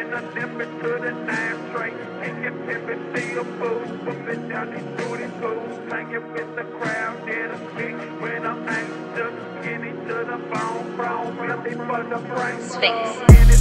a limit to the 9 train. Taking pimpin' to your boots, bumping down these booty schools. Hanging with the crowd, that a click when I'm angry, skinny to the bone, filthy for the brain.